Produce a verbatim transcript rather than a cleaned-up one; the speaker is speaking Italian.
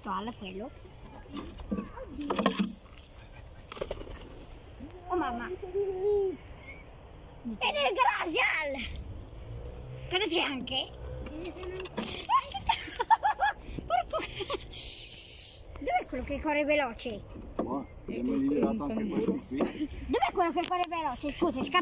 pistola quello. Oh mamma! E nel garage! Cosa c'è anche? Dov'è quello che corre veloce? Oh, abbiamo liberato anche questo qui. Dov'è quello che corre veloce? Scusa, è scappato.